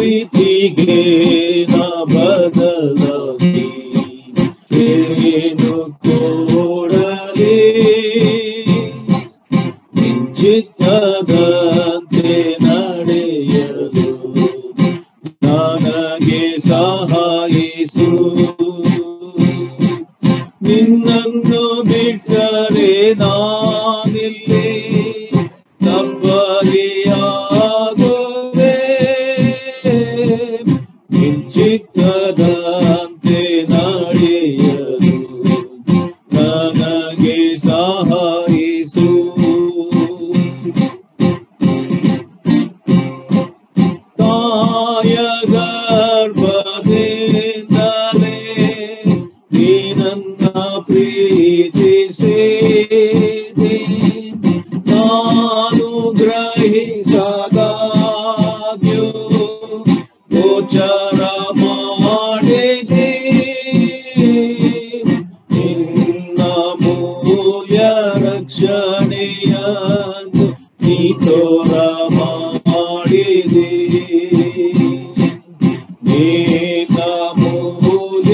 ಪ್ರೀತಿಗೆ ನಾ ಬದಲಾಗಿ ಏನು ಕೊಡಲಿ, ಚಿತ್ತದಂತೆ ನಡೆಯಲು ನನಗೆ ಸಹಾಯಿಸು. ನಿನ್ನನ್ನು ಬಿಟ್ಟರೆ ನಾನಿಲ್ಲಿ ತಪ್ಪಲಿಯಾಗುವೆ. ಚಿತ್ತದಂತೆ ನಡೆಯಲು ನನಗೆ ಸಹಾಯಿಸು. ತಾಯ ಗರ್ಭದಿಂದಲೇ ನೀ ನನ್ನ ಪ್ರೀತಿಸಿದೆ, ನಾನು ಗ್ರಹಿಸದಾಗ್ಯೂ ಗೋಚರ ಮಾಡಿದೆ. ನಿನ್ನ ಮೂಲ್ಯ ರಕ್ಷಣೆಯನ್ನು ನೀ ತೋರ ಮಾಡಿದೆ. ನಿನ್ನ ಮೂಲ್ಯ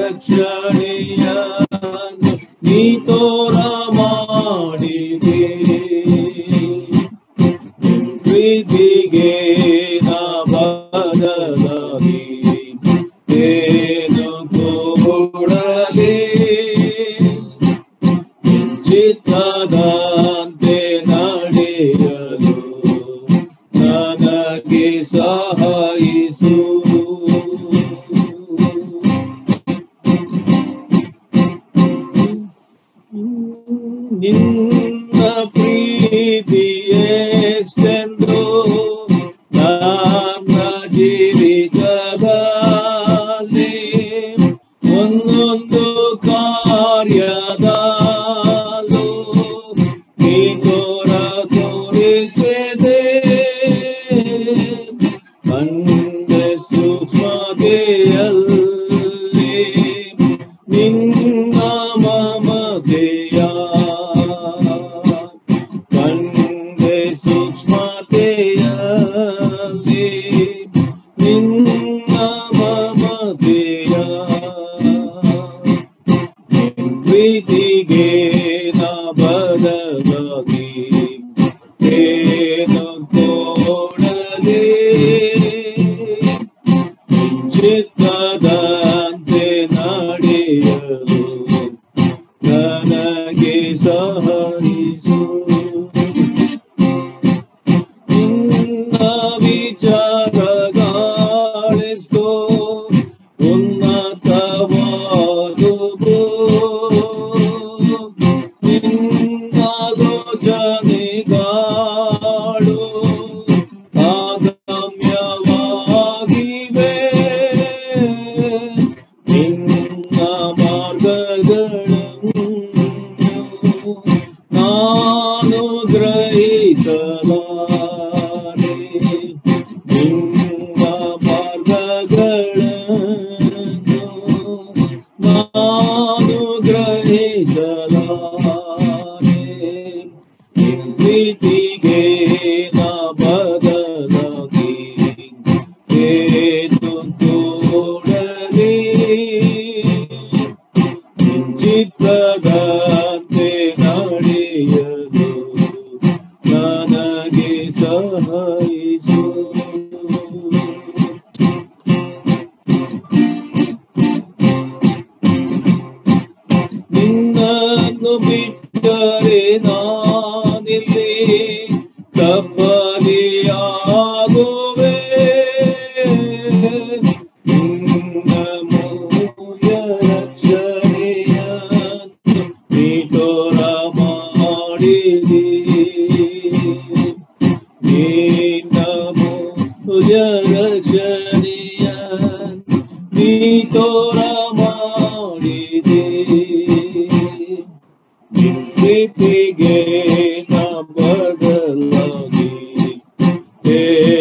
ರಕ್ಷಣೆಯನ್ನು ನೀ ತೋರ ಮಾಡಿದೆ. ಪ್ರೀತಿಗೆ ನಾ ಬದಲಾಗಿ ಏನು ಕೊಡಲಿ, ಚಿತ್ತದಂತೆ ನಡೆಯಲು ನನಗೆ ಸಹಾಯಿಸು. ನಿನ್ನ ಪ್ರೀತಿ ಎಷ್ಟೆಂದು ನನ್ನ ಜೀವಿತದಲ್ಲಿ ಒಂದೊಂದು ಕಾರ್ಯದಲ್ಲೂ ನೀ ತೋರಿಸಿದೆ. ಕಂಡೆ ಸೂಕ್ಷ್ಮತೆಯಲ್ಲಿ ನಿನ್ನ ಮಮತೆಯ, ಕಂಡೆ ಸೂಕ್ಷ್ಮತೆಯಲ್ಲಿ ನಿನ್ನ ಮಮತೆಯ. ಪ್ರೀತಿಗೆ ನಾ ಬದಲಾಗಿ ಏನು ಕೊಡಲಿ, ಚಿತ್ತದಂತೆ ನಡೆಯಲು ನನಗೆ ಸಹಾಯಿಸು. ನಿನ್ನ ವಿಚಾರಗಳೆಷ್ಟೋ ಉನ್ನತವಾದುವು, ನಿನ್ನ ಯೋಜನೆಗಳು ಆಗಮ್ಯವಾಗಿವೆ. ನಿನ್ನ ಮಾರ್ಗಗಳನ್ನು ನಾನು ಗ್ರಹಿಸಲಾರೆ. ನಿನ್ನ ಮಾರ್ಗಗಳನ್ನು ನಾನು ಗ್ರಹಿಸಲಾರೆ. ಪ್ರೀತಿಗೆ ನಾ ಬದಲಾಗಿ ಏನು ಕೊಡಲಿ, ಚಿತ್ತದಂತೆ ನಡೆಯಲು ನನಗೆ ಸಹಾಯಿಸು. ನಿನ್ನನ್ನು ಬಿಟ್ಟರೆ ನಾನಿಲ್ಲಿ ತಪ್ಪಲಿಯಾಗುವೆ. ನಿನ್ನ ಮೂಲ್ಯ ರಕ್ಷಣೆಯನ್ನು ನೀ ತೋರ ಮಾಡಿದೆ. ನಿನ್ನ ಮೂಲ್ಯ ರಕ್ಷಣೆಯನ್ನು ನೀ ತೋರ ಮಾಡಿದೆ. ಪ್ರೀತಿಗೆ ನಾ ಬದಲಾಗಿ